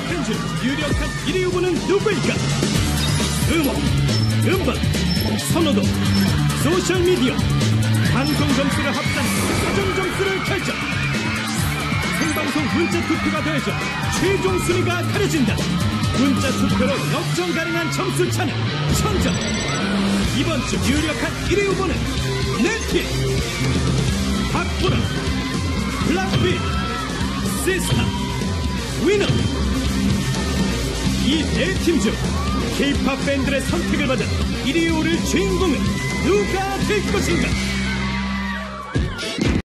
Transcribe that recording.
팬즈 유력한 1위 후보는 누구일까? 음원, 음반, 선호도, 소셜미디어, 방송 점수를 합산 최종 점수를 결정. 생방송 문자 투표가 더해져 최종 순위가 가려진다. 문자 투표로 역전 가능한 점수 차는 1000점. 이번 주 유력한 1위 후보는 넷필, 박보라, 블락비, 시스타, 위너. 이 네 팀 중 K-POP 밴드의 선택을 받아 1위에 오를 주인공은 누가 될 것인가?